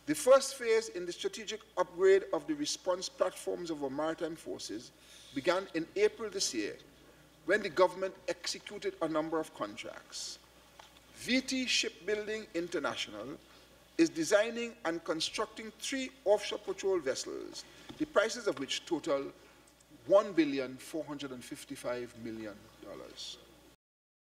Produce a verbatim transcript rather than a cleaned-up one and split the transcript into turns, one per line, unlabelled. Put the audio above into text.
The first phase in the strategic upgrade of the response platforms of our maritime forces began in April this year, when the government executed a number of contracts. V T Shipbuilding International is designing and constructing three offshore patrol vessels, the prices of which total one billion four hundred fifty-five million dollars.